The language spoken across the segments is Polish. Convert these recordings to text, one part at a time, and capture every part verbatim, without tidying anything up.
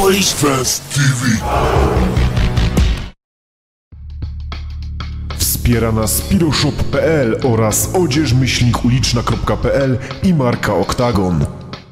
Polish Fans T V. Wspiera nas piroshop kropka p l oraz odzież myślnik uliczna kropka p l i marka Oktagon.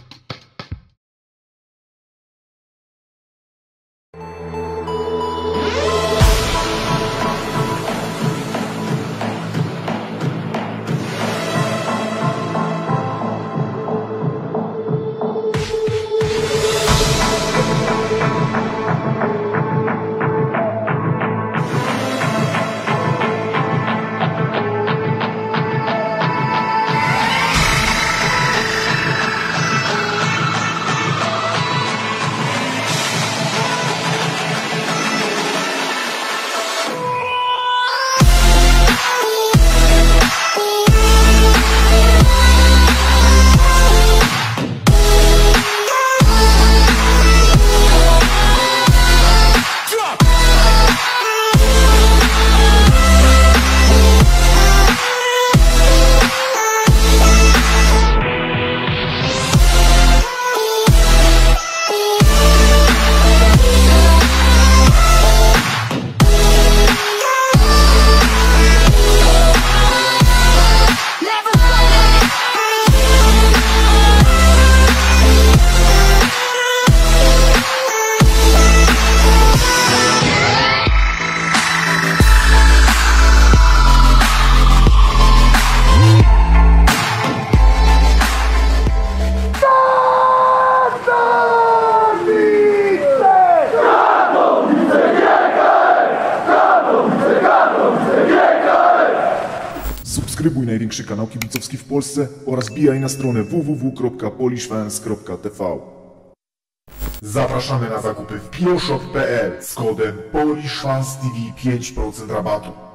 Subskrybuj największy kanał kibicowski w Polsce oraz wbijaj na stronę w w w kropka polish fans kropka t v. Zapraszamy na zakupy w piroshop kropka p l z kodem Polish Fans T V pięć procent rabatu.